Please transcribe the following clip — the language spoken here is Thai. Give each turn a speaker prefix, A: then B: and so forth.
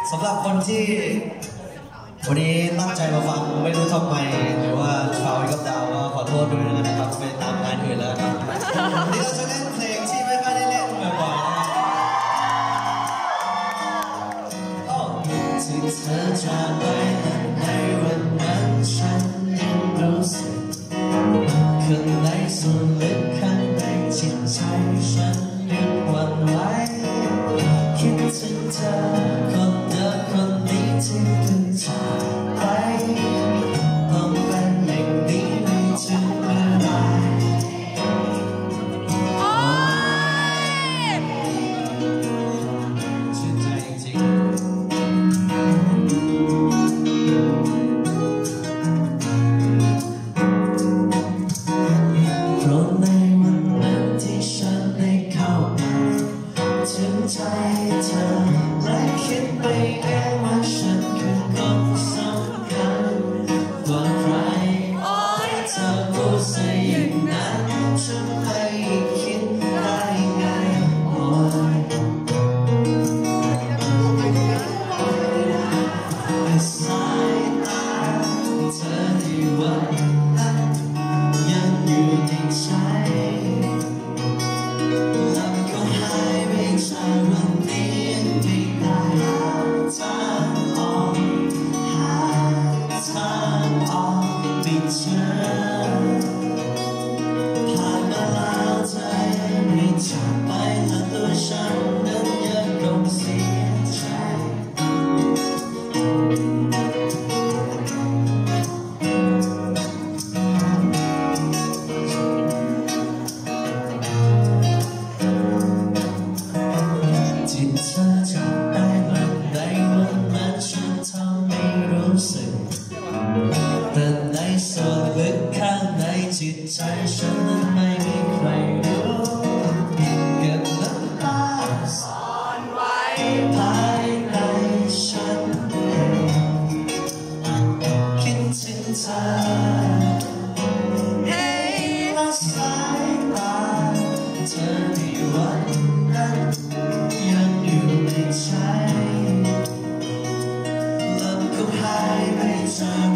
A: สำหรับคนที่วันนี้ตั้งใจมาฟังไม่รู้ทำไมหรือว่าฟาวกับดาวก็ขอโทษด้วยนะครับไปตามงานอื่นแล้วครับนี่เราจะเล่นเพลงที่ไม่ค่อยได้เล่นบ่อยๆที่เธอจากไปในวันนั้นฉันยังรู้สึกข้างในส่วนลึกข้างในจิตใจฉันยังหวั่นไหวคิดถึงเธอคนเดิมคนนี้ที่เพิ่งจากไปต้องเป็นอย่างนี้ไม่ถึงเมื่อไหร่ชื่นใจจริงใจเธอและคิดไปเองว่าฉันคือคนสำคัญกว่าใครเธอพูดซะอย่างนั้นฉันไม่คิดได้ไงสายตาเธอในวันนั้นยังอยู่ในใจวันนี้ไม่ได้หาทางออกไม่เจอผ่านมาแล้วใจไม่จากไปและตัวฉันนั้นยังคงเสียใจที่เธอจากไปวันใดวันนั้นฉันทำไม่รู้สึกแต่ในส่วนลึกข้างในจิตใจฉันนั้นไม่มีใครรู้เก็บน้ำตาซ่อนไว้ภายในฉันเองคิดถึงเธอและสายตาเธอในวันนั้นยังอยู่ในใจลมก็หายไปจาก